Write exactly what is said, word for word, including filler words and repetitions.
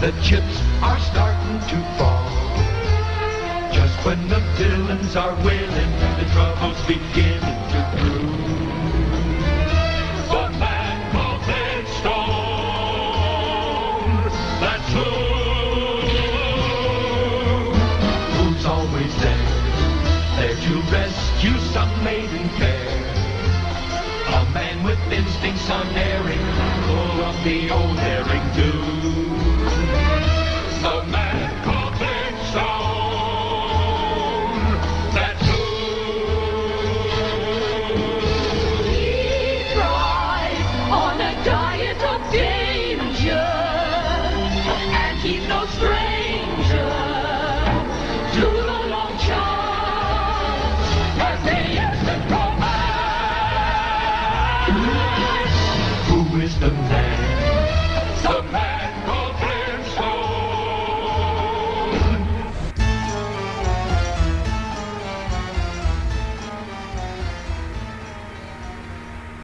the chips are starting to fall. Just when the villains are willing, the trouble's beginning to brew. The man called Flintstone, that's who. Who's always there, there to rescue some maiden fair. A man with instincts unerring, full of the old herring too. The man called Flintstone, that's who. He thrives on a diet of danger, and he's no stranger to the long shot, as he is the romance. Who is the man?